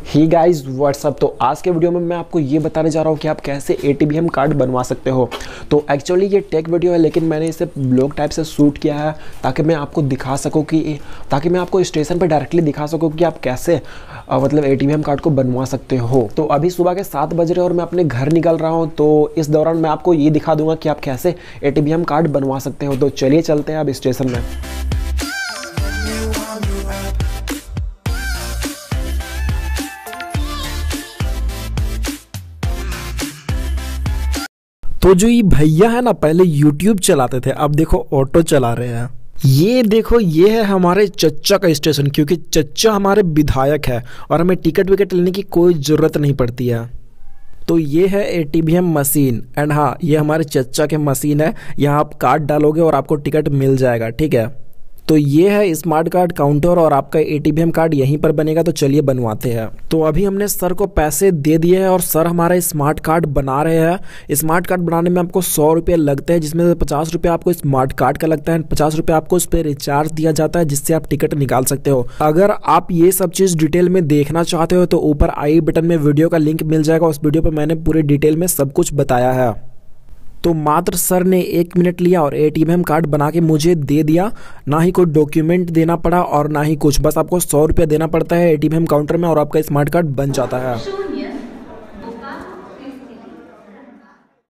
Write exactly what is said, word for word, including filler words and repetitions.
ही guys what's up. तो आज के वीडियो में मैं आपको ये बताने जा रहा हूँ कि आप कैसे एटीवीएम कार्ड बनवा सकते हो। तो एक्चुअली ये टेक वीडियो है, लेकिन मैंने इसे ब्लॉग टाइप से शूट किया है ताकि मैं आपको दिखा सकूँ कि ताकि मैं आपको स्टेशन पर डायरेक्टली दिखा सकूँ कि आप कैसे आ, मतलब एटीवीएम कार्ड को बनवा सकते हो। तो अभी सुबह के सात बज रहे और मैं अपने घर निकल रहा हूँ, तो इस दौरान मैं आपको ये दिखा दूंगा कि आप कैसे एटीवीएम कार्ड बनवा सकते हो। तो चलिए चलते हैं अब स्टेशन में। तो जो ये भैया है ना, पहले यूट्यूब चलाते थे, अब देखो ऑटो चला रहे हैं। ये देखो, ये है हमारे चच्चा का स्टेशन, क्योंकि चच्चा हमारे विधायक है और हमें टिकट विकेट लेने की कोई ज़रूरत नहीं पड़ती है। तो ये है एटीवीएम मशीन एंड हाँ, ये हमारे चच्चा के मशीन है। यहाँ आप कार्ड डालोगे और आपको टिकट मिल जाएगा, ठीक है। तो ये है स्मार्ट कार्ड काउंटर और आपका एटीवीएम कार्ड यहीं पर बनेगा। तो चलिए बनवाते हैं। तो अभी हमने सर को पैसे दे दिए हैं और सर हमारा स्मार्ट कार्ड बना रहे हैं। स्मार्ट कार्ड बनाने में आपको सौ रुपये लगते हैं, जिसमें से पचास रुपये आपको स्मार्ट कार्ड का लगता है, पचास रुपये आपको उस पर रिचार्ज दिया जाता है, जिससे आप टिकट निकाल सकते हो। अगर आप ये सब चीज़ डिटेल में देखना चाहते हो तो ऊपर आई बटन में वीडियो का लिंक मिल जाएगा। उस वीडियो पर मैंने पूरे डिटेल में सब कुछ बताया है। तो मात्र सर ने एक मिनट लिया और एटीवीएम कार्ड बना के मुझे दे दिया। ना ही कोई डॉक्यूमेंट देना पड़ा और ना ही कुछ, बस आपको सौ रुपये देना पड़ता है एटीवीएम काउंटर में और आपका स्मार्ट कार्ड बन जाता है।